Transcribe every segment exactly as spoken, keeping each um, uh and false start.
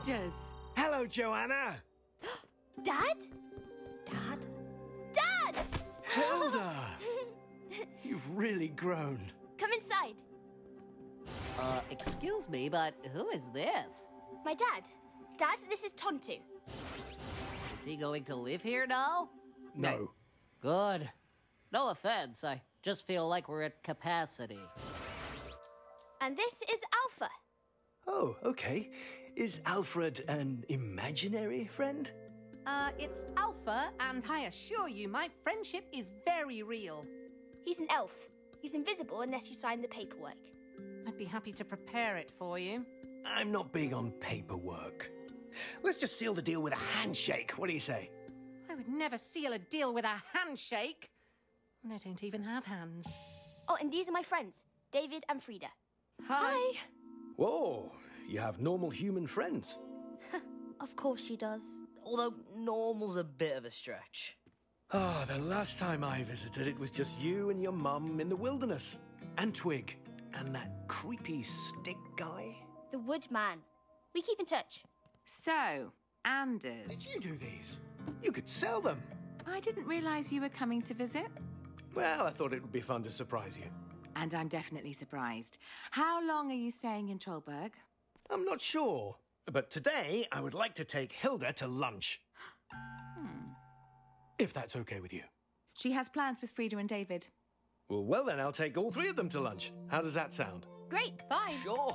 Anders! Hello, Joanna! Dad? Dad? Dad! Hilda! You've really grown. Come inside. Uh, excuse me, but who is this? My dad. Dad, this is Tontu. Is he going to live here now? No. Good. No offense, I just feel like we're at capacity. And this is Alpha. Oh, okay. Is Alfred an imaginary friend? Uh, it's Alpha, and I assure you my friendship is very real. He's an elf. He's invisible unless you sign the paperwork. I'd be happy to prepare it for you. I'm not big on paperwork. Let's just seal the deal with a handshake. What do you say? I would never seal a deal with a handshake. And I don't even have hands. Oh, and these are my friends, David and Frida. Hi. Whoa, you have normal human friends. Of course she does. Although normal's a bit of a stretch. Ah, the last time I visited, it was just you and your mum in the wilderness. And Twig. And that creepy stick guy. The Woodman. We keep in touch. So, Anders, Did you do these? You could sell them. I didn't realise you were coming to visit. Well, I thought it would be fun to surprise you. And I'm definitely surprised. How long are you staying in Trollberg? I'm not sure. But today, I would like to take Hilda to lunch. Hmm. If that's okay with you. She has plans with Frida and David. Well, well, then I'll take all three of them to lunch. How does that sound? Great, fine. Sure.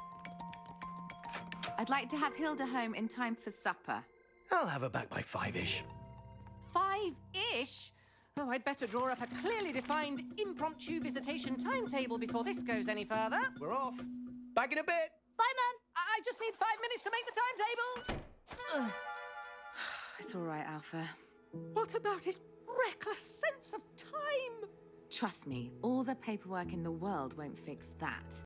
I'd like to have Hilda home in time for supper. I'll have her back by five-ish. Five-ish? Oh, I'd better draw up a clearly defined impromptu visitation timetable before this goes any further. We're off. Back in a bit. Bye, Mum. I just need five minutes to make the timetable. It's all right, Alpha. What about his reckless sense of time? Trust me, all the paperwork in the world won't fix that.